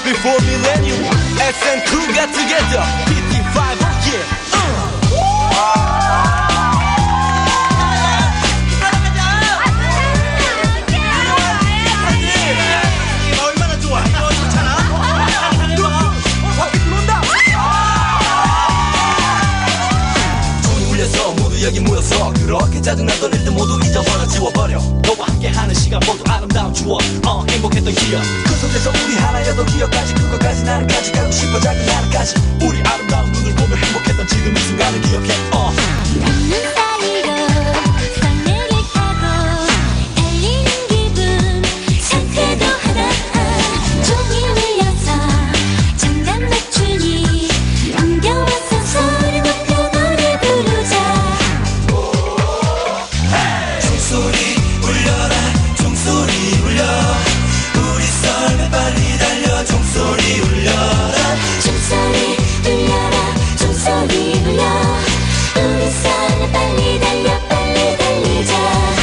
before millennium. SM2 got together, PT5, oh yeah. 여기 모여서 그렇게 짜증나던 일들 모두 잊어버려 지워버려. 너와 함께하는 시간 모두 아름다운 추억, 행복했던 기억. 그 속에서 우리 하나여도 기억까지 그것까지 나는 까지 가고 싶어 작은 나는까지. 우리 아름다운 눈을 보며 행복했던 지금 이 순간을 기억해. 걷는 사이로 산내를 타고 달리는 기분 상태도 하나 종이 울려서 장단 맞추니 옮겨와서 소리 높여 노래 부르자. 종소리 울려라 종소리 울려 우리 썰매 빨리 달려 종소리 울려라 종소리 울려라 종소리 울려 우리 썰매 빨리 달려 빨리 달리자.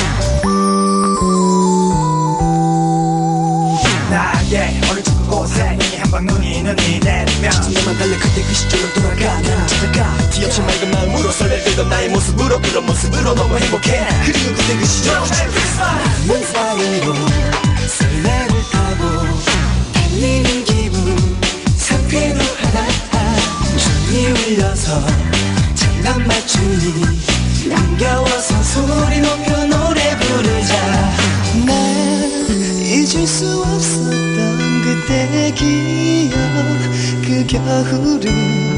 나의 어릴 적 그곳에 눈이 한방 눈이 내리면 내만 달려 그때 그 시절로 돌아가 나는 찾아가 뒤없이 맑은 마음으로 설레 들던 나의 모습으로 그런 모습으로 너무 행복해. 그리고 그때 그 시절 문 사이로 설레를 타고 달리는 기분 상쾌도 하나 종이 울려서 장난 맞추니 안겨워서 소리 높여 노래 부르자. 난 잊을 수 없었던 그때의 기억 그 겨울을